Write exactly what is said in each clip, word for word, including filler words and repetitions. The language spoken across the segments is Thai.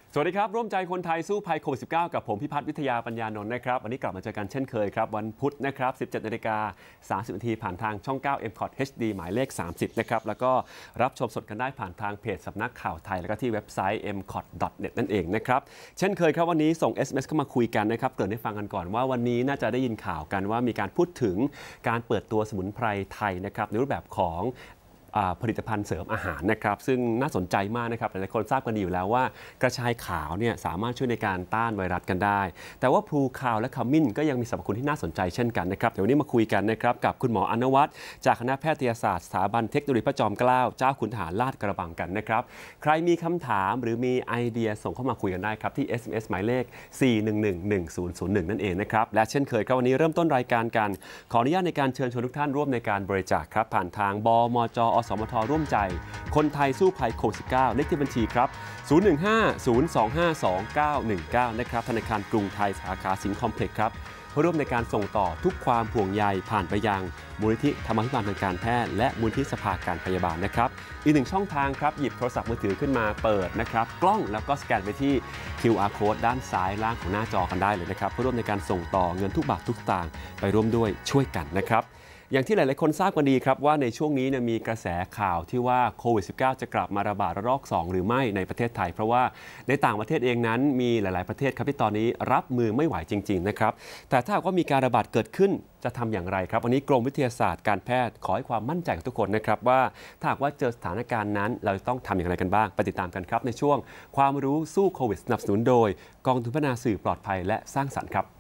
สวัสดีครับร่วมใจคนไทยสู้ภัยโควิด สิบเก้า กับผมพิพัฒน์วิทยาปัญญานนท์นะครับวันนี้กลับมาเจอกันเช่นเคยครับวันพุธนะครับ สิบเจ็ดนาฬิกาสามสิบนาทีผ่านทางช่อง เก้า เอ็ม คอท เอช ดี หมายเลขสามสิบนะครับแล้วก็รับชมสดกันได้ผ่านทางเพจสำนักข่าวไทยแล้วก็ที่เว็บไซต์ เอ็ม คอท ดอท เน็ต นั่นเองนะครับเช่นเคยครับวันนี้ส่ง เอส เอ็ม เอส เข้ามาคุยกันนะครับเกริ่นให้ฟังกันก่อนว่าวันนี้น่าจะได้ยินข่าวกันว่ามีการพูดถึงการเปิดตัวสมุนไพรไทยนะครับในรูปแบบของผลิตภัณฑ์เสริมอาหารนะครับซึ่งน่าสนใจมากนะครับหลายคนทราบกันดีอยู่แล้วว่ากระชายขาวเนี่ยสามารถช่วยในการต้านไวรัสกันได้แต่ว่าพลูคาวและขมิ้นก็ยังมีสรรพคุณที่น่าสนใจเช่นกันนะครับเดี๋ยววันนี้มาคุยกันนะครับกับคุณหมออนวัฒน์จากคณะแพทยศาสตร์สถาบันเทคโนโลยีพระจอมเกล้าเจ้าขุนทหารลาดกระบังกันนะครับใครมีคำถามหรือมีไอเดียส่งเข้ามาคุยกันได้ครับที่ เอส เอ็ม เอส หมายเลขสี่ หนึ่ง หนึ่ง หนึ่ง ศูนย์ ศูนย์ หนึ่งนั่นเองนะครับและเช่นเคยครับวันนี้เริ่มต้นรายการกันขออนุญาตในการเชิญชวนทุกท่านร่วมในการบริจาคครับผ่านทางบมจอสมทร่วมใจคนไทยสู้ภัยโควิด สิบเก้า เลขที่บัญชีครับ ศูนย์ หนึ่ง ห้า ศูนย์ สอง ห้า สอง เก้า หนึ่ง เก้า นะครับธนาคารกรุงไทยสาขาสิงห์คอมเพล็กซ์ครับเพื่อร่วมในการส่งต่อทุกความห่วงใยผ่านไปยังมูลนิธิธรรมาภิบาลทางการแพทย์และมูลนิธิสภาการพยาบาลนะครับอีกหนึ่งช่องทางครับหยิบโทรศัพท์มือถือขึ้นมาเปิดนะครับกล้องแล้วก็สแกนไปที่ คิว อาร์ Code ด้านซ้ายล่างของหน้าจอกันได้เลยนะครับเพื่อร่วมในการส่งต่อเงินทุกบาททุกสตางค์ไปร่วมด้วยช่วยกันนะครับอย่างที่หลายๆคนทราบกันดีครับว่าในช่วงนี้เนี่ยมีกระแสข่าวที่ว่าโควิด สิบเก้า จะกลับมาระบาดระลอกสองหรือไม่ในประเทศไทยเพราะว่าในต่างประเทศเองนั้นมีหลายๆประเทศครับที่ตอนนี้รับมือไม่ไหวจริงๆนะครับแต่ถ้าหากว่ามีการระบาดเกิดขึ้นจะทำอย่างไรครับวันนี้กรมวิทยาศาสตร์การแพทย์ขอให้ความมั่นใจกับทุกคนนะครับว่าถ้าหากว่าเจอสถานการณ์นั้นเราต้องทำอย่างไรกันบ้างไปติดตามกันครับในช่วงความรู้สู้โควิดสนับสนุนโดยกองทุนพัฒนาสื่อปลอดภัยและสร้างสรรค์ครับ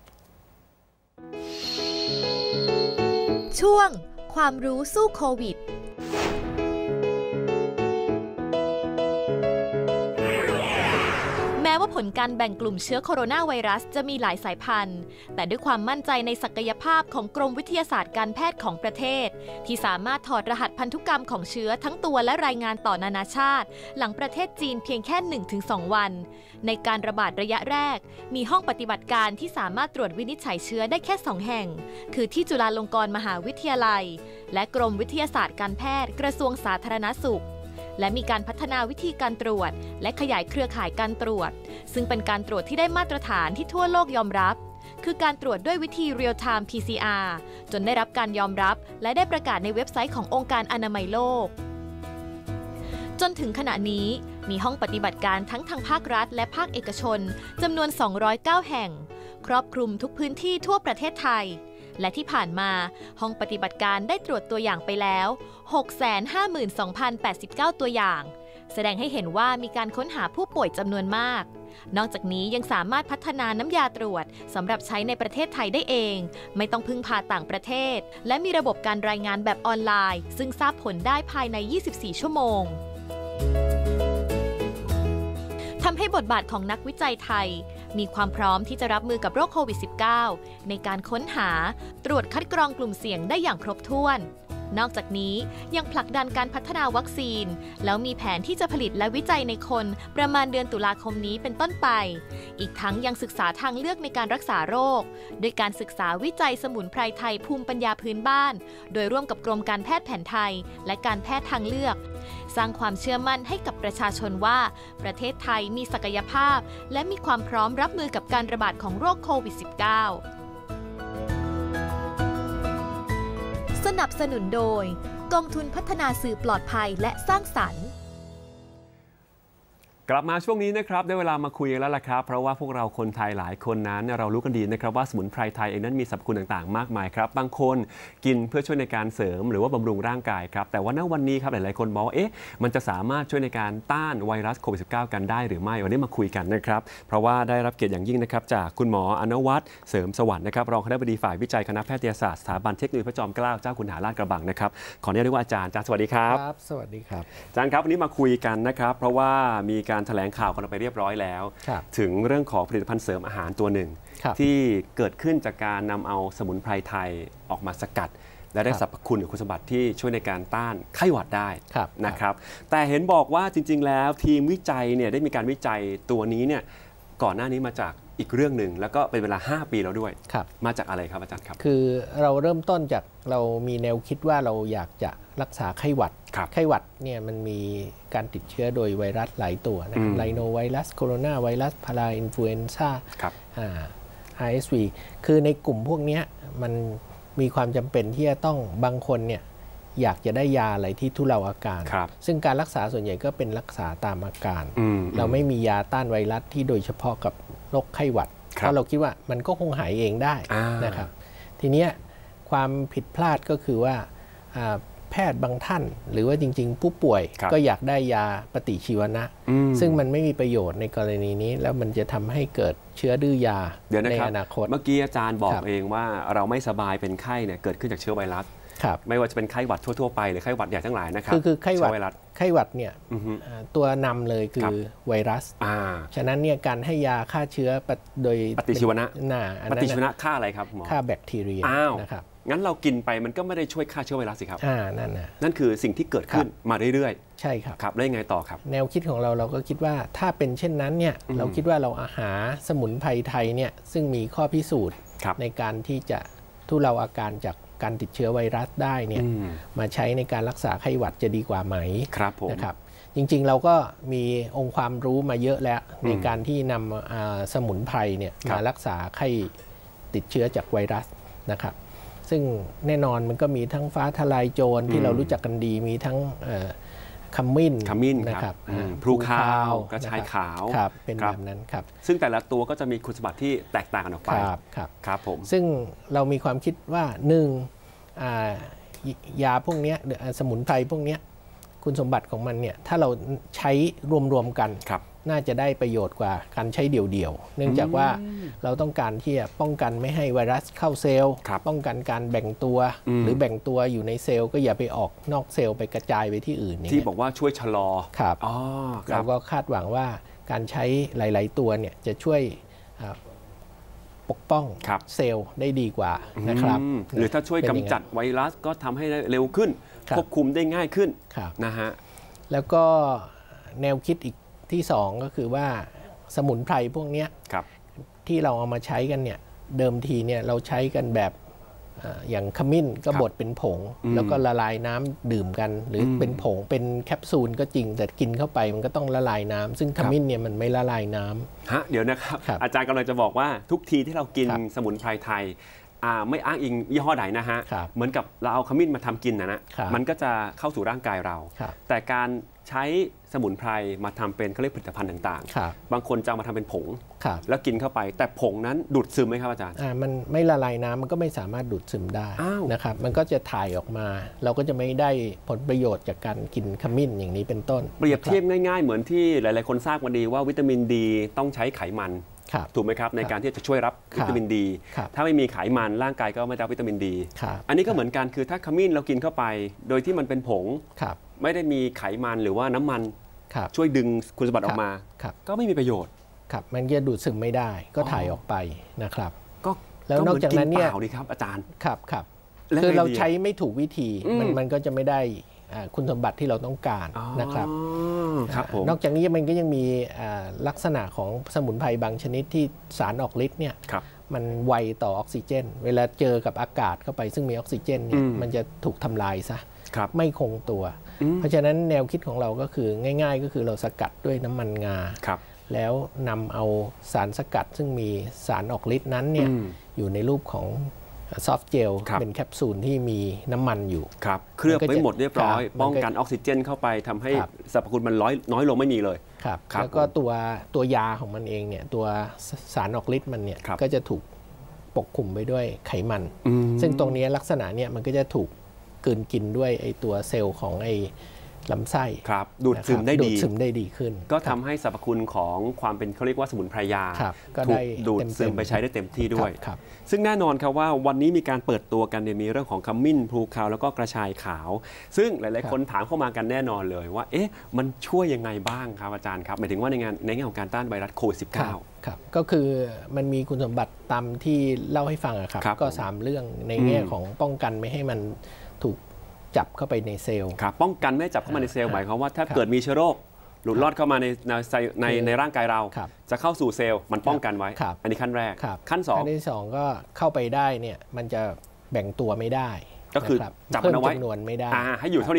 ช่วงความรู้สู้โควิดแม้ว่าผลการแบ่งกลุ่มเชื้อโคโรนาไวรัสจะมีหลายสายพันธุ์แต่ด้วยความมั่นใจในศักยภาพของกรมวิทยาศาสตร์การแพทย์ของประเทศที่สามารถถอดรหัสพันธุกรรมของเชื้อทั้งตัวและรายงานต่อนานาชาติหลังประเทศจีนเพียงแค่ หนึ่งถึงสอง วันในการระบาดระยะแรกมีห้องปฏิบัติการที่สามารถตรวจวินิจฉัยเชื้อได้แค่สองแห่งคือที่จุฬาลงกรณ์มหาวิทยาลัยและกรมวิทยาศาสตร์การแพทย์กระทรวงสาธารณสุขและมีการพัฒนาวิธีการตรวจและขยายเครือข่ายการตรวจซึ่งเป็นการตรวจที่ได้มาตรฐานที่ทั่วโลกยอมรับคือการตรวจด้วยวิธี Real Time พี ซี อาร์ จนได้รับการยอมรับและได้ประกาศในเว็บไซต์ขององค์การอนามัยโลกจนถึงขณะนี้มีห้องปฏิบัติการทั้งทางภาครัฐและภาคเอกชนจำนวนสองร้อยเก้าแห่งครอบคลุมทุกพื้นที่ทั่วประเทศไทยและที่ผ่านมาห้องปฏิบัติการได้ตรวจตัวอย่างไปแล้ว หกแสนห้าหมื่นสองพันแปดสิบเก้า ตัวอย่างแสดงให้เห็นว่ามีการค้นหาผู้ป่วยจำนวนมากนอกจากนี้ยังสามารถพัฒนาน้ำยาตรวจสำหรับใช้ในประเทศไทยได้เองไม่ต้องพึ่งพาต่างประเทศและมีระบบการรายงานแบบออนไลน์ซึ่งทราบผลได้ภายในยี่สิบสี่ชั่วโมงทำให้บทบาทของนักวิจัยไทยมีความพร้อมที่จะรับมือกับโรคโควิด สิบเก้า ในการค้นหาตรวจคัดกรองกลุ่มเสี่ยงได้อย่างครบถ้วนนอกจากนี้ยังผลักดันการพัฒนาวัคซีนแล้วมีแผนที่จะผลิตและวิจัยในคนประมาณเดือนตุลาคมนี้เป็นต้นไปอีกทั้งยังศึกษาทางเลือกในการรักษาโรคโดยการศึกษาวิจัยสมุนไพรไทยภูมิปัญญาพื้นบ้านโดยร่วมกับกรมการแพทย์แผนไทยและการแพทย์ทางเลือกสร้างความเชื่อมั่นให้กับประชาชนว่าประเทศไทยมีศักยภาพและมีความพร้อมรับมือกับการระบาดของโรคโควิด สิบเก้า สนับสนุนโดยกองทุนพัฒนาสื่อปลอดภัยและสร้างสรรค์กลับมาช่วงนี้นะครับได้เวลามาคุยกันแล้วล่ะครับเพราะว่าพวกเราคนไทยหลายคนนั้นเรารู้กันดีนะครับว่าสมุนไพรไทยเองนั้นมีสรรพคุณต่างๆมากมายครับบางคนกินเพื่อช่วยในการเสริมหรือว่าบำรุงร่างกายครับแต่ว่าณวันนี้ครับหลายๆคนบอกว่าเอ๊ะมันจะสามารถช่วยในการต้านไวรัสโควิด สิบเก้า กันได้หรือไม่วันนี้มาคุยกันนะครับเพราะว่าได้รับเกียรติอย่างยิ่งนะครับจากคุณหมออนวัฒน์เสริมสวัสดิ์นะครับรองคณบดีฝ่ายวิจัยคณะแพทยศาสตร์สถาบันเทคโนโลยีพระจอมเกล้าเจ้าขุนทหารลาดกระบังนะครับขออนุญาตเรียกว่าอาจารย์อาจารย์สวัสดีครับครับสวัสดีครับอาจารย์ครับวันนี้มาคุยกันนะครับเพราะว่ามีการแถลงข่าวกันไปเรียบร้อยแล้วถึงเรื่องของผลิตภัณฑ์เสริมอาหารตัวหนึ่งที่เกิดขึ้นจากการนำเอาสมุนไพรไทยออกมาสกัดและได้สรรพคุณหรือคุณสมบัติที่ช่วยในการต้านไข้หวัดได้นะครับแต่เห็นบอกว่าจริงๆแล้วทีมวิจัยเนี่ยได้มีการวิจัยตัวนี้เนี่ยก่อนหน้านี้มาจากอีกเรื่องหนึ่งแล้วก็เป็นเวลาห้าปีแล้วด้วยมาจากอะไรครับอาจารย์ครับคือเราเริ่มต้นจากเรามีแนวคิดว่าเราอยากจะรักษาไข้หวัดไข้หวัดเนี่ยมันมีการติดเชื้อโดยไวรัสหลายตัวนะครับไรโนไวรัสโคโรนาไวรัสพาราอินฟลูเอนซ่า อาร์ เอส วี คือในกลุ่มพวกนี้มันมีความจำเป็นที่จะต้องบางคนเนี่ยอยากจะได้ยาอะไรที่ทุเลาอาการซึ่งการรักษาส่วนใหญ่ก็เป็นรักษาตามอาการเราไม่มียาต้านไวรัสที่โดยเฉพาะกับโรคไข้หวัดเพราะเราคิดว่ามันก็คงหายเองได้นะครับทีนี้ความผิดพลาดก็คือว่าแพทย์บางท่านหรือว่าจริงๆผู้ป่วยก็อยากได้ยาปฏิชีวนะซึ่งมันไม่มีประโยชน์ในกรณีนี้แล้วมันจะทำให้เกิดเชื้อดื้อยาในอนาคตเมื่อกี้อาจารย์บอกเองว่าเราไม่สบายเป็นไข้เนี่ยเกิดขึ้นจากเชื้อไวรัสไม่ว่าจะเป็นไข้หวัดทั่วๆไปหรือไข้หวัดใหญ่ทั้งหลายนะครับคือคือไข้หวัดไข้หวัดเนี่ยตัวนำเลยคือไวรัสฉะนั้นเนี่ยการให้ยาฆ่าเชื้อโดยปฏิชีวนะปฏิชีวนะฆ่าอะไรครับหมอฆ่าแบคทีเรียนะครับงั้นเรากินไปมันก็ไม่ได้ช่วยฆ่าเชื้อไวรัสสิครับอ่านั่นนะนั่นคือสิ่งที่เกิดขึ้นมาเรื่อยๆใช่ครับครับแล้วยังไงต่อครับแนวคิดของเราเราก็คิดว่าถ้าเป็นเช่นนั้นเนี่ยเราคิดว่าเราอาหารสมุนไพรไทยเนี่ยซึ่งมีข้อพิสูจน์ในการที่จะทุเลาอาการจากการติดเชื้อไวรัสได้เนี่ยมาใช้ในการรักษาไข้หวัดจะดีกว่าไหมครับผมนะครับจริงๆเราก็มีองค์ความรู้มาเยอะแล้วในการที่นำสมุนไพรเนี่ยมารักษาไข้ติดเชื้อจากไวรัสนะครับซึ่งแน่นอนมันก็มีทั้งฟ้าทลายโจรที่เรารู้จักกันดีมีทั้งขมิ้นขมิ้นนะครับพลูคาวกระชายขาวครับเป็นแบบนั้นครับซึ่งแต่ละตัวก็จะมีคุณสมบัติที่แตกต่างกันออกไปครับครับครับผมซึ่งเรามีความคิดว่าหนึ่งยาพวกนี้สมุนไพรพวกนี้คุณสมบัติของมันเนี่ยถ้าเราใช้รวมๆกันน่าจะได้ประโยชน์กว่าการใช้เดี่ยวๆเนื่องจากว่าเราต้องการที่จะป้องกันไม่ให้ไวรัสเข้าเซลล์ป้องกันการแบ่งตัวหรือแบ่งตัวอยู่ในเซลล์ก็อย่าไปออกนอกเซลล์ไปกระจายไปที่อื่นที่บอกว่าช่วยชะลอครับเราก็คาดหวังว่าการใช้หลายๆตัวเนี่ยจะช่วยปกป้องเซลล์ได้ดีกว่านะครับหรือถ้าช่วยกำจัดไวรัสก็ทำให้เร็วขึ้นควบคุมได้ง่ายขึ้นนะฮะแล้วก็แนวคิดอีกที่สองก็คือว่าสมุนไพรพวกนี้ที่เราเอามาใช้กันเนี่ยเดิมทีเนี่ยเราใช้กันแบบอย่างขมิ้นก็บดเป็นผงแล้วก็ละลายน้ำดื่มกันหรือเป็นผงเป็นแคปซูลก็จริงแต่กินเข้าไปมันก็ต้องละลายน้ำซึ่งขมิ้นเนี่ยมันไม่ละลายน้ำฮะเดี๋ยวนะครับอาจารย์กำลังจะบอกว่าทุกทีที่เรากินสมุนไพรไทยไม่อ้างอิงยี่ห้อใดนะฮะเหมือนกับเราเอาขมิ้นมาทำกินนะนะมันก็จะเข้าสู่ร่างกายเราแต่การใช้สมุนไพรมาทำเป็นเขาเรียกผลิตภัณฑ์ต่างๆบางคนจะมาทำเป็นผงแล้วกินเข้าไปแต่ผงนั้นดูดซึมไหมครับอาจารย์มันไม่ละลายน้ำมันก็ไม่สามารถดูดซึมได้นะครับมันก็จะถ่ายออกมาเราก็จะไม่ได้ผลประโยชน์จากการกินขมิ้นอย่างนี้เป็นต้นเปรียบเทียบง่ายๆเหมือนที่หลายๆคนทราบกันดีว่าวิตามินดีต้องใช้ไขมันถูกไหมครับในการที่จะช่วยรับวิตามินดีถ้าไม่มีไขมันร่างกายก็ไม่ได้วิตามินดีอันนี้ก็เหมือนกันคือถ้าขมิ้นเรากินเข้าไปโดยที่มันเป็นผงไม่ได้มีไขมันหรือว่าน้ำมันช่วยดึงคุณสมบัติออกมาก็ไม่มีประโยชน์ครับมันจะดูดซึมไม่ได้ก็ถ่ายออกไปนะครับก็แล้วนอกจากนั้นเนี่ยดีครับอาจารย์ครับครับคือเราใช้ไม่ถูกวิธีมันมันก็จะไม่ได้คุณสมบัติที่เราต้องการนะครับนอกจากนี้มันก็ยังมีลักษณะของสมุนไพรบางชนิดที่สารออกฤทธิ์เนี่ยมันไวต่อออกซิเจนเวลาเจอกับอากาศเข้าไปซึ่งมีออกซิเจนเนี่ยมันจะถูกทำลายซะไม่คงตัวเพราะฉะนั้นแนวคิดของเราก็คือง่ายๆก็คือเราสกัดด้วยน้ำมันงาแล้วนำเอาสารสกัดซึ่งมีสารออกฤทธิ์นั้นเนี่ยอยู่ในรูปของซอฟต์เจลเป็นแคปซูลที่มีน้ำมันอยู่ครับเคลือบไว้หมดเรียบร้อยป้องกันออกซิเจนเข้าไปทำให้สรรพคุณมันน้อยน้อยลงไม่มีเลยครับแล้วก็ตัวตัวยาของมันเองเนี่ยตัวสารออกฤทธิ์มันเนี่ยก็จะถูกปกคลุมไปด้วยไขมันซึ่งตรงนี้ลักษณะเนี่ยมันก็จะถูกกลืนกินด้วยไอตัวเซลล์ของไอลำไส้ครับดูดซึมได้ดีดูดซึมได้ดีขึ้นก็ทำให้สรรพคุณของความเป็นเขาเรียกว่าสมุนไพรยาถูกดูดซึมไปใช้ได้เต็มที่ด้วยซึ่งแน่นอนครับว่าวันนี้มีการเปิดตัวกันเนี่ยมีเรื่องของขมิ้นพลูคาวแล้วก็กระชายขาวซึ่งหลายๆคนถามเข้ามากันแน่นอนเลยว่าเอ๊ะมันช่วยยังไงบ้างครับอาจารย์ครับหมายถึงว่าในงานในแง่ของการต้านไวรัสโควิด สิบเก้าครับก็คือมันมีคุณสมบัติตามที่เล่าให้ฟังอะครับก็สามเรื่องในแง่ของป้องกันไม่ให้มันถูกจับเข้าไปในเซลล์ครับป้องกันไม่จับเข้ามาในเซลล์หมายความว่าถ้าเกิดมีเชื้อโรคหลุดรอดเข้ามาในในในร่างกายเราจะเข้าสู่เซลล์มันป้องกันไว้อันนี้ขั้นแรกขั้นสองขั้นที่สองก็เข้าไปได้เนี่ยมันจะแบ่งตัวไม่ได้ก็คือจับมันเอาไว้จำนวนไม่ได้ให้อยู่เท่านี้พอ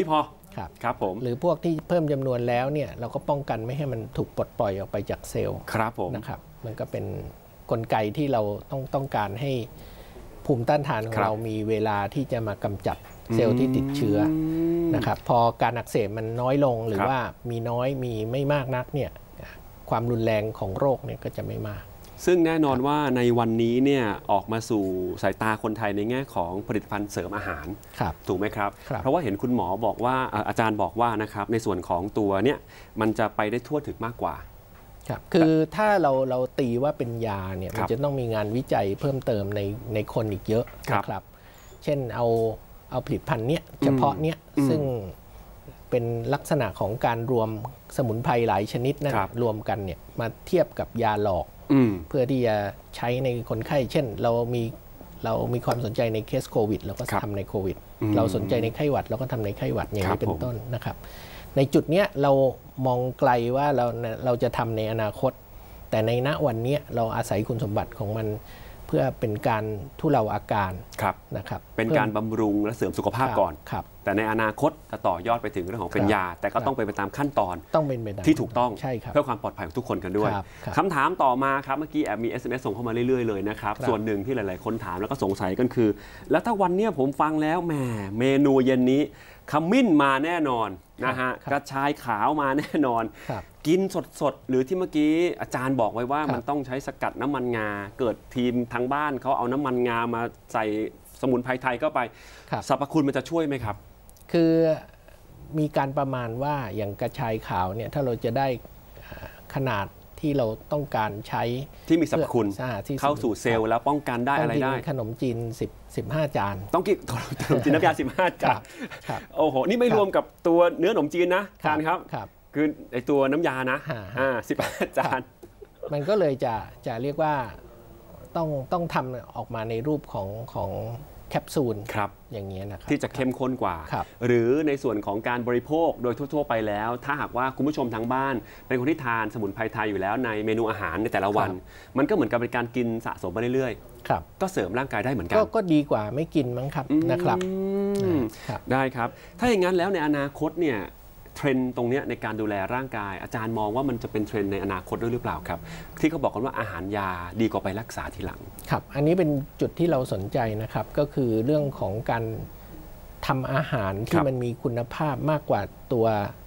ครับครับผมหรือพวกที่เพิ่มจำนวนแล้วเนี่ยเราก็ป้องกันไม่ให้มันถูกปลดปล่อยออกไปจากเซลล์ครับผมนะครับมันก็เป็นกลไกที่เราต้องต้องการให้ภูมิต้านทานของเรามีเวลาที่จะมากำจัดเซลล์ที่ติดเชื้อนะครับพอการอักเสบมันน้อยลงหรือว่ามีน้อยมีไม่มากนักเนี่ยความรุนแรงของโรคเนี่ยก็จะไม่มากซึ่งแน่นอนว่าในวันนี้เนี่ยออกมาสู่สายตาคนไทยในแง่ของผลิตภัณฑ์เสริมอาหารถูกไหมครับเพราะว่าเห็นคุณหมอบอกว่าอาจารย์บอกว่านะครับในส่วนของตัวเนี่ยมันจะไปได้ทั่วถึงมากกว่าครับคือถ้าเราเราตีว่าเป็นยาเนี่ยมันจะต้องมีงานวิจัยเพิ่มเติมในในคนอีกเยอะนะครับเช่นเอาเอาผลิตภัณฑ์เนี้ยเฉพาะเนี้ยซึ่งเป็นลักษณะของการรวมสมุนไพรหลายชนิดนะรวมกันเนี่ยมาเทียบกับยาหลอกเพื่อที่จะใช้ในคนไข้เช่นเรามีเรามีความสนใจในเคสโควิดเราก็ทำในโควิดเราสนใจในไข้หวัดเราก็ทำในไข้หวัดอย่างนี้เป็นต้นนะครับในจุดนี้เรามองไกลว่าเราเราจะทำในอนาคตแต่ในณวันนี้เราอาศัยคุณสมบัติของมันเพื่อเป็นการทุเลาอาการนะครับเป็นการบำรุงและเสริมสุขภาพก่อนแต่ในอนาคตจะต่อยอดไปถึงเรื่องของเป็นยาแต่ก็ต้องไปไปตามขั้นตอนต้องเป็นไปที่ถูกต้องเพื่อความปลอดภัยของทุกคนกันด้วยคำถามต่อมาครับเมื่อกี้แอบมี เอส เอ็ม เอส ส่งเข้ามาเรื่อยๆเลยนะครับส่วนหนึ่งที่หลายๆคนถามแล้วก็สงสัยกันคือแล้วถ้าวันนี้ผมฟังแล้วแหมเมนูเย็นนี้ขมิ้นมาแน่นอนนะฮะกระชายขาวมาแน่นอนกินสดๆหรือที่เมื่อกี้อาจารย์บอกไว้ว่ามันต้องใช้สกัดน้ำมันงาเกิดทีมทางบ้านเขาเอาน้ำมันงามาใส่สมุนไพรไทยเข้าไปสรรพคุณมันจะช่วยไหมครับคือมีการประมาณว่าอย่างกระชายขาวเนี่ยถ้าเราจะได้ขนาดที่เราต้องการใช้ที่มีสรรพคุณเข้าสู่เซลล์แล้วป้องกันได้อะไรได้ขนมจีนสิบ สิบห้าจานต้องกินขนมจีนน้ำยาสิบห้าจานโอ้โหนี่ไม่รวมกับตัวเนื้อขนมจีนนะอาจารย์ครับคือไอตัวน้ำยานะอ่าสิบห้าจานมันก็เลยจะจะเรียกว่าต้องต้องทำออกมาในรูปของของแคปซูลอย่างเงี้ยนะครับที่จะเข้มข้นกว่าหรือในส่วนของการบริโภคโดยทั่วๆไปแล้วถ้าหากว่าคุณผู้ชมทางบ้านเป็นคนที่ทานสมุนไพรไทยอยู่แล้วในเมนูอาหารในแต่ละวันมันก็เหมือนกับเป็นการกินสะสมไปเรื่อยๆก็เสริมร่างกายได้เหมือนกันก็ดีกว่าไม่กินมั้งครับนะครับได้ครับถ้าอย่างนั้นแล้วในอนาคตเนี่ยเทรนด์ตรงนี้ในการดูแลร่างกายอาจารย์มองว่ามันจะเป็นเทรนด์ในอนาคตด้วยหรือเปล่าครับที่เขาบอกกันว่าอาหารยาดีกว่าไปรักษาทีหลังครับอันนี้เป็นจุดที่เราสนใจนะครับก็คือเรื่องของการทำอาหารที่มันมีคุณภาพมากกว่าตัว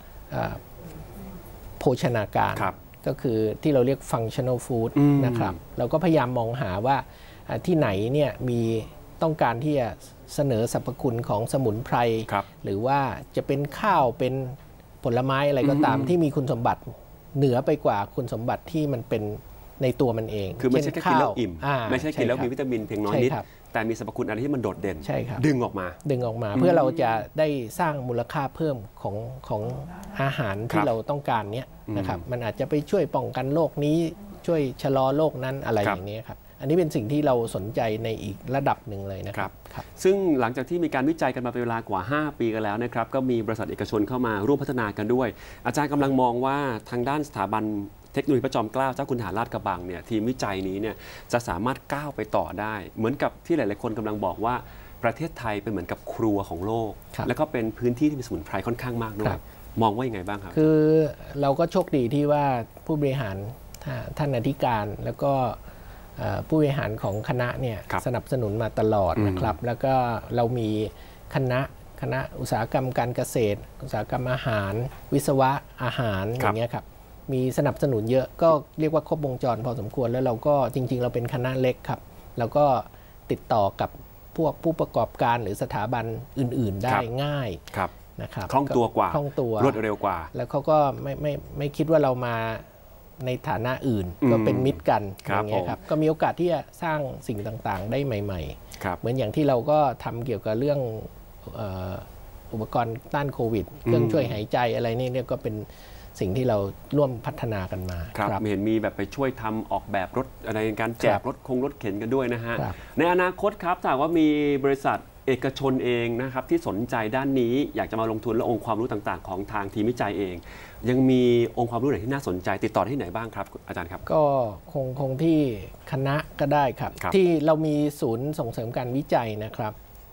โภชนาการก็คือที่เราเรียก functional food นะครับเราก็พยายามมองหาว่าที่ไหนเนี่ยมีต้องการที่จะเสนอสรรพคุณของสมุนไพรหรือว่าจะเป็นข้าวเป็นผลไม้อะไรก็ตามที่มีคุณสมบัติเหนือไปกว่าคุณสมบัติที่มันเป็นในตัวมันเองคือไม่ใช่แค่กินแล้วอิ่มไม่ใช่กินแล้วมีวิตามินเพียงน้อยนิดแต่มีสรรพคุณอะไรที่มันโดดเด่นดึงออกมาดึงออกมาเพื่อเราจะได้สร้างมูลค่าเพิ่มของของอาหารที่เราต้องการเนี้ยนะครับมันอาจจะไปช่วยป้องกันโรคนี้ช่วยชะลอโรคนั้นอะไรอย่างนี้ครับอันนี้เป็นสิ่งที่เราสนใจในอีกระดับหนึ่งเลยนะครับซึ่งหลังจากที่มีการวิจัยกันมาเป็นเวลากว่าห้าปีกันแล้วนะครับก็มีบริษัทเอกชนเข้ามาร่วมพัฒนากันด้วยอาจารย์กำลังมองว่าทางด้านสถาบันเทคโนโลยีพระจอมเกล้าเจ้าคุณทหารราชกระบังเนี่ยทีมวิจัยนี้เนี่ยจะสามารถก้าวไปต่อได้เหมือนกับที่หลายๆคนกำลังบอกว่าประเทศไทยเป็นเหมือนกับครัวของโลกแล้วก็เป็นพื้นที่ที่มีสมุนไพรค่อนข้างมากด้วยมองว่ายังไงบ้างครับคือเราก็โชคดีที่ว่าผู้บริหารท่านอธิการแล้วก็ผู้บริหารของคณะเนี่ยสนับสนุนมาตลอดนะครับแล้วก็เรามีคณะคณะอุตสาหกรรมการเกษตรอุตสาหกรรมอาหารวิศวะอาหารอย่างเงี้ยครับมีสนับสนุนเยอะก็เรียกว่าครบวงจรพอสมควรแล้วเราก็จริงๆเราเป็นคณะเล็กครับแล้วก็ติดต่อกับพวกผู้ประกอบการหรือสถาบันอื่นๆได้ง่ายนะครับคล่องตัวกว่าคล่องตัวรวดเร็วกว่าแล้วเขาก็ไม่ไม่ไม่คิดว่าเรามาในฐานะอื่นก็เป็นมิตรกันอย่างเงี้ยครับก็มีโอกาสที่จะสร้างสิ่งต่างๆได้ใหม่ๆเหมือนอย่างที่เราก็ทำเกี่ยวกับเรื่องอุปกรณ์ต้านโควิดเครื่องช่วยหายใจอะไรนี่เนี่ยก็เป็นสิ่งที่เราร่วมพัฒนากันมาครับเห็นมีแบบไปช่วยทำออกแบบรถอะไรในการแจกรถคงรถเข็นกันด้วยนะฮะในอนาคตครับถ้าว่ามีบริษัทเอกชนเองนะครับที่สนใจด้านนี้อยากจะมาลงทุนและองค์ความรู้ต่างๆของทางทีมวิจัยเองยังมีองค์ความรู้ไหนที่น่าสนใจติดต่อที่ไหนบ้างครับอาจารย์ครับก็คงคงที่คณะก็ได้ครับที่เรามีศูนย์ส่งเสริมการวิจัยนะครับ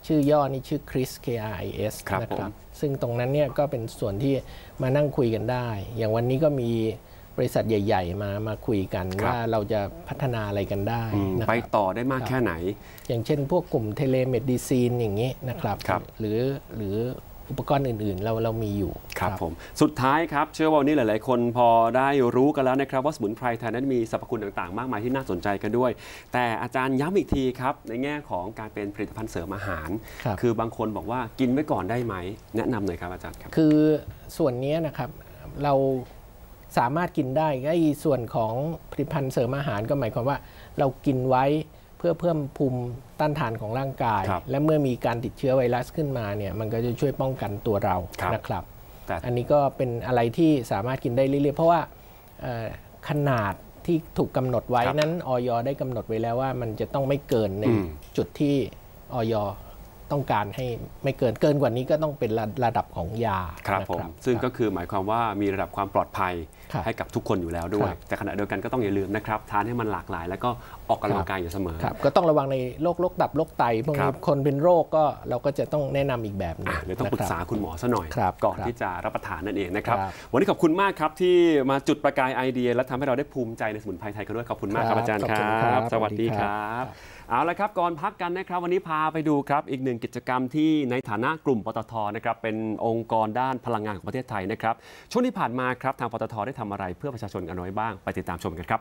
ชื่อย่อนี่ชื่อ คริส เค อาร์ ไอ เอสครับนะครับซึ่งตรงนั้นเนี่ยก็เป็นส่วนที่มานั่งคุยกันได้ อย่างวันนี้ก็มีบริษัทใหญ่ๆมามาคุยกันว่าเราจะพัฒนาอะไรกันได้ไปต่อได้มากแค่ไหนอย่างเช่นพวกกลุ่มเทเลเมดิซีนอย่างนี้นะครับหรือหรืออุปกรณ์อื่นๆเราเรามีอยู่ครับผมสุดท้ายครับเชื่อว่าวันนี้หลายๆคนพอได้รู้กันแล้วนะครับว่าสมุนไพรไทยนั้นมีสรรพคุณต่างๆมากมายที่น่าสนใจกันด้วยแต่อาจารย์ย้ำอีกทีครับในแง่ของการเป็นผลิตภัณฑ์เสริมอาหารคือบางคนบอกว่ากินไว้ก่อนได้ไหมแนะนำหน่อยครับอาจารย์ครับคือส่วนนี้นะครับเราสามารถกินได้ไอ้ส่วนของผลิตภัณฑ์เสริมอาหารก็หมายความว่าเรากินไว้เพื่อเพิ่มภูมิต้านทานของร่างกายและเมื่อมีการติดเชื้อไวรัสขึ้นมาเนี่ยมันก็จะช่วยป้องกันตัวเรานะครับอันนี้ก็เป็นอะไรที่สามารถกินได้เรื่อยๆเพราะว่าขนาดที่ถูกกำหนดไว้นั้นอย.ได้กำหนดไว้แล้วว่ามันจะต้องไม่เกินในจุดที่อย.ต้องการให้ไม่เกินเกินกว่านี้ก็ต้องเป็นระดับของยาครับผมซึ่งก็คือหมายความว่ามีระดับความปลอดภัยให้กับทุกคนอยู่แล้วด้วยแต่ขณะเดียวกันก็ต้องอย่าลืมนะครับทานให้มันหลากหลายแล้วก็ออกกำลังกายอยู่เสมอก็ต้องระวังในโรคโรคตับโรคไตพวกนี้คนเป็นโรคก็เราก็จะต้องแนะนำอีกแบบนึงหรือต้องปรึกษาคุณหมอซะหน่อยก่อนที่จะรับประทานนั่นเองนะครับวันนี้ขอบคุณมากครับที่มาจุดประกายไอเดียและทำให้เราได้ภูมิใจในสมุนไพรไทยกันด้วยขอบคุณมากครับอาจารย์ครับสวัสดีครับเอาละครับก่อนพักกันนะครับวันนี้พาไปดูครับอีกหนึ่งกิจกรรมที่ในฐานะกลุ่มปตท.นะครับเป็นองค์กรด้านพลังงานของประเทศไทยนะครับช่วงที่ผ่านมาครับทางปตท.ได้ทำอะไรเพื่อประชาชนกันน้อยบ้างไปติดตามชมกันครับ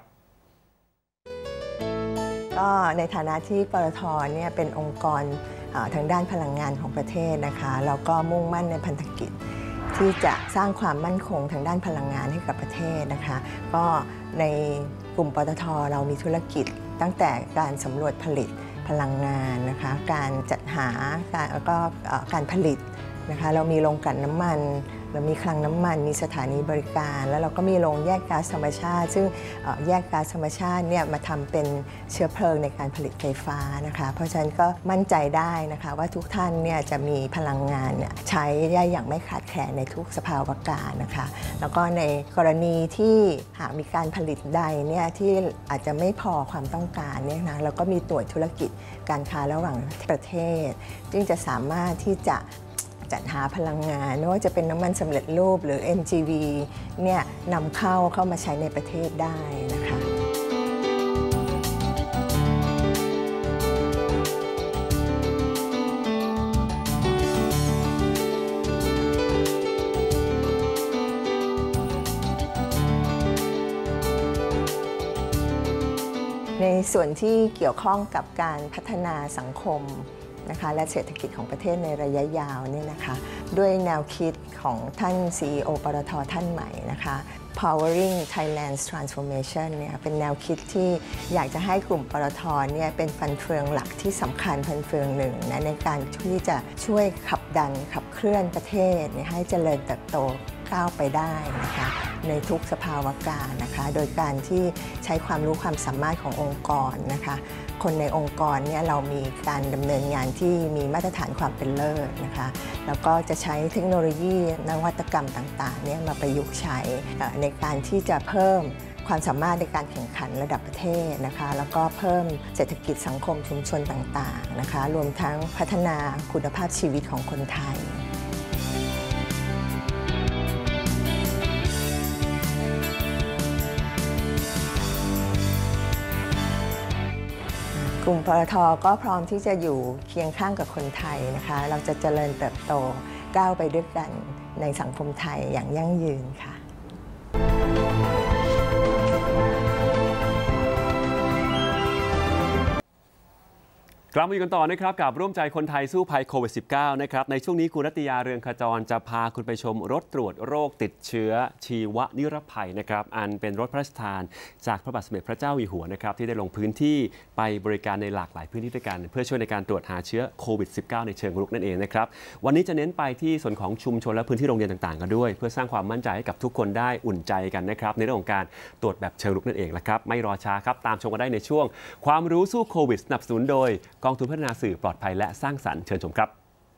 ก็ในฐานะที่ปตท.เนี่ยเป็นองค์กรทางด้านพลังงานของประเทศนะคะแล้วก็มุ่งมั่นในพันธกิจที่จะสร้างความมั่นคงทางด้านพลังงานให้กับประเทศนะคะก็ในกลุ่มปตท.เรามีธุรกิจตั้งแต่การสำรวจผลิตพลังงานนะคะการจัดหาการแล้วก็การผลิตนะคะเรามีโรงกลั่นน้ำมันเรามีคลังน้ำมันมีสถานีบริการแล้วเราก็มีโรงแยกก๊าซธรรมชาติซึ่งแยกก๊าซธรรมชาติเนี่ยมาทำเป็นเชื้อเพลิงในการผลิตไฟฟ้านะคะเพราะฉะนั้นก็มั่นใจได้นะคะว่าทุกท่านเนี่ยจะมีพลังงานเนี่ยใช้ได้อย่างไม่ขาดแคลนในทุกสภาวะการนะคะแล้วก็ในกรณีที่หากมีการผลิตใดเนี่ยที่อาจจะไม่พอความต้องการเนี่ยนะเราก็มีหน่วยธุรกิจการค้าระหว่างประเทศซึ่งจะสามารถที่จะจัดหาพลังงานไม่ว่าจะเป็นน้ำมันสำเร็จรูปหรือ เอ็ม จี วี เนี่ยนำเข้าเข้ามาใช้ในประเทศได้นะคะในส่วนที่เกี่ยวข้องกับการพัฒนาสังคมนะคะและเศรษฐกิจของประเทศในระยะยาวนี่นะคะด้วยแนวคิดของท่าน ซี อี โอ ปตท.ท่านใหม่นะคะ Powering Thailand's Transformation เนี่ยเป็นแนวคิดที่อยากจะให้กลุ่มปตท.เนี่ยเป็นฟันเฟืองหลักที่สำคัญฟันเฟืองหนึ่งนะในการที่จะช่วยขับดันขับเคลื่อนประเทศให้เจริญเติบโตก้าวไปได้นะคะในทุกสภาวะการนะคะโดยการที่ใช้ความรู้ความสามารถขององค์กรนะคะคนในองค์กรเนี่ยเรามีการดำเนินงานที่มีมาตรฐานความเป็นเลิศนะคะแล้วก็จะใช้เทคโนโลยีนวัตกรรมต่างๆเนี่ยมาประยุกต์ใช้ในการที่จะเพิ่มความสามารถในการแข่งขันระดับประเทศนะคะแล้วก็เพิ่มเศรษฐกิจสังคมชุมชนต่างๆนะคะรวมทั้งพัฒนาคุณภาพชีวิตของคนไทยกลุ่มปตท.ก็พร้อมที่จะอยู่เคียงข้างกับคนไทยนะคะเราจะเจริญเติบโตก้าวไปด้วยกันในสังคมไทยอย่างยั่งยืนค่ะกลับมาอยู่กันต่อนะครับกับร่วมใจคนไทยสู้ภัยโควิด สิบเก้า นะครับในช่วงนี้คุณรัตยาเรืองขจรจะพาคุณไปชมรถตรวจโรคติดเชื้อชีวนิรภัยนะครับอันเป็นรถพระราชทานจากพระบาทสมเด็จพระเจ้าอยู่หัวนะครับที่ได้ลงพื้นที่ไปบริการในหลากหลายพื้นที่ด้วยกันเพื่อช่วยในการตรวจหาเชื้อโควิด สิบเก้า ในเชิงรุกนั่นเองนะครับวันนี้จะเน้นไปที่ส่วนของชุมชนและพื้นที่โรงเรียนต่างๆกันด้วยเพื่อสร้างความมั่นใจให้กับทุกคนได้อุ่นใจกันนะครับในเรื่องของการตรวจแบบเชิงรุกนั่นเองนะครับไม่รอช้าครับตามชมกันได้ในช่วงความรู้สู้โควิดสนับสนุนโดยกองทุนพัฒนาสื่อปลอดภัยและสร้างสรรค์เชิญชมครับ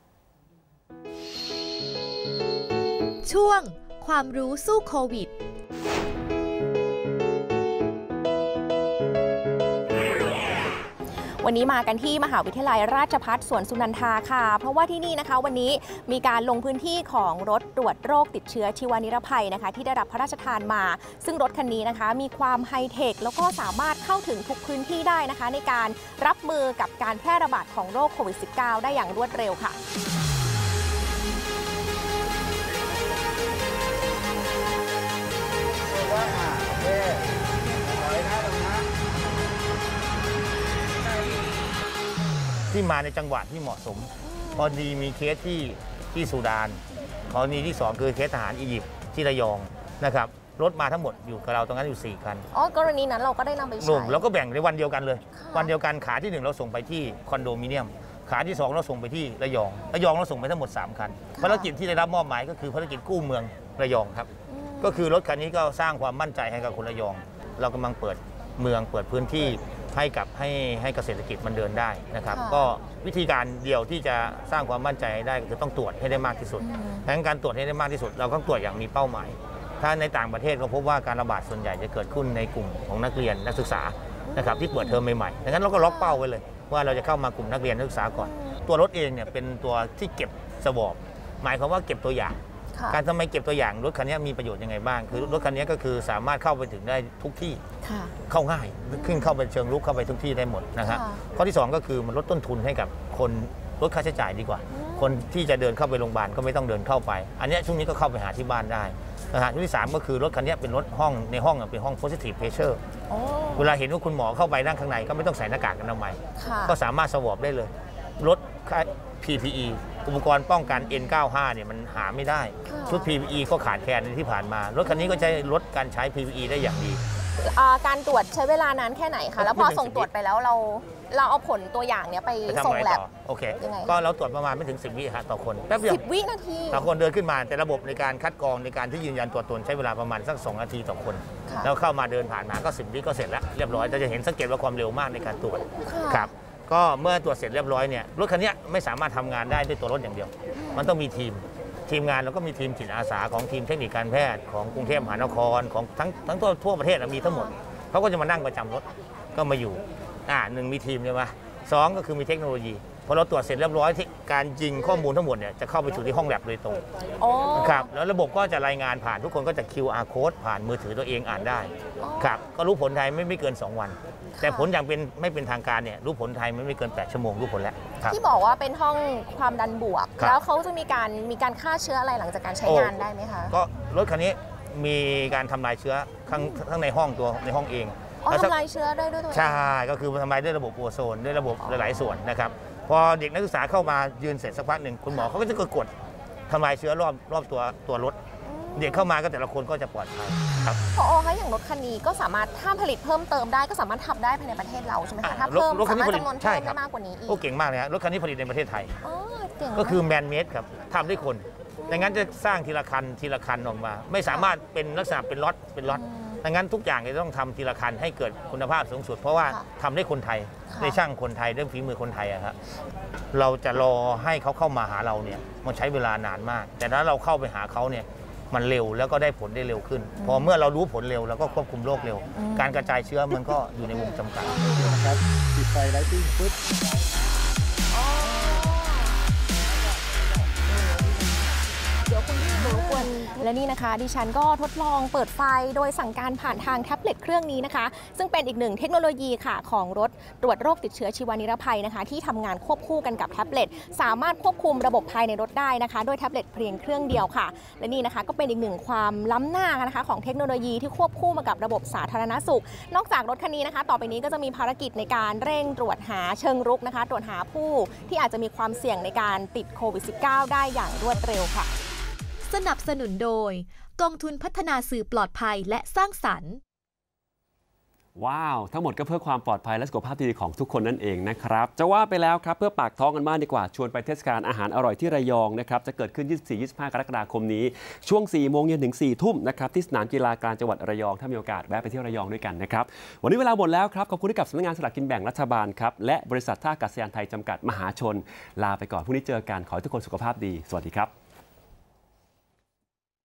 ช่วงความรู้สู้โควิดวันวันนี้มากันที่มหาวิทยาลัยราชภัฏสวนสุนันทาค่ะเพราะว่าที่นี่นะคะวันนี้มีการลงพื้นที่ของรถตรวจโรคติดเชื้อชีวนิรภัยนะคะที่ได้รับพระราชทานมาซึ่งรถคันนี้นะคะมีความไฮเทคแล้วก็สามารถเข้าถึงทุกพื้นที่ได้นะคะในการรับมือกับการแพร่ระบาดของโรคโควิด สิบเก้า ได้อย่างรวดเร็วค่ะที่มาในจังหวะที่เหมาะสมพอดีมีเคสที่ที่สุดานกรณีที่สองคือเคสทหารอียิปต์ที่ระยองนะครับรถมาทั้งหมดอยู่กับเราตรงนั้นอยู่สี่คันอ๋อกรณีนั้นเราก็ได้นำไปใช้แล้วก็แบ่งในวันเดียวกันเลยวันเดียวกันขาที่หนึ่งเราส่งไปที่คอนโดมิเนียมขาที่สองเราส่งไปที่ระยองระยองเราส่งไปทั้งหมดสามคันภารกิจที่ได้รับมอบหมายก็คือภารกิจกู้เมืองระยองครับก็คือรถคันนี้ก็สร้างความมั่นใจให้กับคนระยองเรากำลังเปิดเมืองเปิดพื้นที่ให้กับให้ให้เกษตรกิจมันเดินได้นะครับก็วิธีการเดียวที่จะสร้างความมั่นใจได้ก็คือต้องตรวจให้ได้มากที่สุดดังนั้นการตรวจให้ได้มากที่สุดเราต้องตรวจอย่างมีเป้าหมายถ้าในต่างประเทศก็พบว่าการระบาดส่วนใหญ่จะเกิดขึ้นในกลุ่มของนักเรียนนักศึกษานะครับที่เปิดเทอมใหม่ๆดังนั้นเราก็ล็อกเป้าไว้เลยว่าเราจะเข้ามากลุ่มนักเรียนนักศึกษาก่อนตัวรถเองเนี่ยเป็นตัวที่เก็บสวอปหมายความว่าเก็บตัวอย่างการทำไมเก็บตัวอย่างรถคันนี้มีประโยชน์ยังไงบ้างคือรถคันนี้ก็คือสามารถเข้าไปถึงได้ทุกที่เข้าง่ายขึ้นเข้าไปเชิงลุกเข้าไปทุกที่ได้หมดนะฮะข้อที่สองก็คือมันลดต้นทุนให้กับคนลดค่าใช้จ่ายดีกว่าคนที่จะเดินเข้าไปโรงพยาบาลก็ไม่ต้องเดินเข้าไปอันนี้ช่วงนี้ก็เข้าไปหาที่บ้านได้นะฮะช่วงที่สามก็คือรถคันนี้เป็นรถห้องในห้องเป็นห้อง positive pressure เวลาเห็นว่าคุณหมอเข้าไปนั่งข้างในก็ไม่ต้องใส่หน้ากากอนามัยก็สามารถสวอปได้เลยรถ พี พี อี อุปกรณ์ป้องกัน เอ็น เก้าสิบห้า เนี่ยมันหาไม่ได้ชุด พี พี อี ก็ขาดแคลนในที่ผ่านมารถคันนี้ก็ใช้ลดการใช้ พี พี อี ได้อย่างดีการตรวจใช้เวลานานแค่ไหนคะแล้วพอส่งตรวจไปแล้วเราเราเอาผลตัวอย่างเนี้ยไปส่งแลบโอเคก็เราตรวจประมาณไม่ถึงสิบวิต่อคนแป๊บเดียวสิบวินาทีต่อคนเดินขึ้นมาแต่ระบบในการคัดกรองในการที่ยืนยันตัวตนใช้เวลาประมาณสักสองนาทีต่อคนแล้วเข้ามาเดินผ่านมาก็สิบวิก็เสร็จแล้วเรียบร้อยจะเห็นสังเกตว่าความเร็วมากในการตรวจครับก็เมื่อตรวจเสร็จเรียบร้อยเนี่ยรถคันนี้ไม่สามารถทำงานได้ด้วยตัวรถอย่างเดียวมันต้องมีทีมทีมงานแล้วก็มีทีมจิตอาสาของทีมเทคนิคการแพทย์ของกรุงเทพมหานครของทั้งทั้งทั่วทั่วประเทศมีทั้งหมดเขาก็จะมานั่งประจำรถก็มาอยู่อ่าหนึ่งมีทีมใช่ไหมสองก็คือมีเทคโนโลยีพอเราตรวจเสร็จเรียบร้อยการยิงข้อมูลทั้งหมดเนี่ยจะเข้าไปสู่ที่ห้องแลบโดยตรงครับแล้วระบบก็จะรายงานผ่านทุกคนก็จะ คิว อาร์ code ผ่านมือถือตัวเองอ่านได้ครับก็รู้ผลไทยไม่ไม่เกินสองวันแต่ผลอย่างเป็นไม่เป็นทางการเนี่ยรู้ผลไทยไม่ไม่เกินแปดชั่วโมงรู้ผลแล้วที่บอกว่าเป็นห้องความดันบวกแล้วเขาจะมีการมีการฆ่าเชื้ออะไรหลังจากการใช้งานได้ไหมคะก็รถคันนี้มีการทำลายเชื้อข้างข้างในห้องตัวในห้องเองทำลายเชื้อได้ด้วยตัวใช่ก็คือทำลายด้วยระบบโอโซนด้วยระบบหลายๆส่วนนะครับพอเด็กนักศึกษาเข้ามายืนเสร็จสักพักหนึ่งคุณหมอเขาก็จะกดทำลายเชื้อรอบรอบตัวตัวรถเด็กเข้ามาก็แต่ละคนก็จะปลอดภัยครับพอคะอย่างรถคันนี้ก็สามารถถ้าผลิตเพิ่มเติมได้ก็สามารถทำได้ภายในประเทศเราใช่ไหมคะถ้าเพิ่มสามารถจำนวนเพิ่มได้มากกว่านี้อีกโอ้เก่งมากเลยฮะรถคันนี้ผลิตในประเทศไทยก็คือแมนเมดครับทำด้วยคนดังนั้นจะสร้างทีละคันทีละคันออกมาไม่สามารถเป็นลักษณะเป็นล็อตเป็นล็อตดังนั้นทุกอย่างจะต้องทำทีละคันให้เกิดคุณภาพสูงสุดเพราะว่าทำได้คนไทยได้ช่างคนไทยเรื่องฝีมือคนไทยอะครับเราจะรอให้เขาเข้ามาหาเราเนี่ยมันใช้เวลานานมากแต่ถ้าเราเข้าไปหาเขาเนี่ยมันเร็วแล้วก็ได้ผลได้เร็วขึ้นพอเมื่อเรารู้ผลเร็วเราก็ควบคุมโรคเร็วการกระจายเชื้อมันก็อยู่ในวงจำกัดนะครับปิดไฟไลติ้งปุ๊บเดี๋ยวคุณพี่รบกวนและนี่นะคะดิฉันก็ทดลองเปิดไฟโดยสั่งการผ่านทางแท็บเล็ตเครื่องนี้นะคะซึ่งเป็นอีกหนึ่งเทคโนโลยีค่ะของรถตรวจโรคติดเชื้อชีวนิรภัยนะคะที่ทำงานควบคู่กันกับแท็บเล็ตสามารถควบคุมระบบภายในรถได้นะคะด้วยแท็บเล็ตเพียงเครื่องเดียวค่ะและนี่นะคะก็เป็นอีกหนึ่งความล้ำหน้านะคะของเทคโนโลยีที่ควบคู่มากับระบบสาธารณสุขนอกจากรถคันนี้นะคะต่อไปนี้ก็จะมีภารกิจในการเร่งตรวจหาเชิงรุกนะคะตรวจหาผู้ที่อาจจะมีความเสี่ยงในการติดโควิด สิบเก้า ได้อย่างรวดเร็วค่ะสนับสนุนโดยกองทุนพัฒนาสื่อปลอดภัยและสร้างสรรค์ว้าวทั้งหมดก็เพื่อความปลอดภัยและสุขภาพดีของทุกคนนั่นเองนะครับจะว่าไปแล้วครับเพื่อปากท้องกันบ้างดีกว่าชวนไปเทศกาลอาหารอร่อยที่ระยองนะครับจะเกิดขึ้น ยี่สิบสี่ ยี่สิบห้า กรกฎาคมนี้ช่วง สี่โมงเย็นถึง สี่ทุ่มนะครับที่สนามกีฬากลางจังหวัดระยองถ้ามีโอกาสแวะไปเที่ยวระยองด้วยกันนะครับวันนี้เวลาหมดแล้วครับขอบคุณที่กับสำนักงานสลากกินแบ่งรัฐบาลครับและบริษัทท่าอากาศยานไทยจำกัดมหาชนลาไปก่อนพรุ่งนี้เจอกันขอให้ทุกคนสุขภาพดีสวัสดีครับ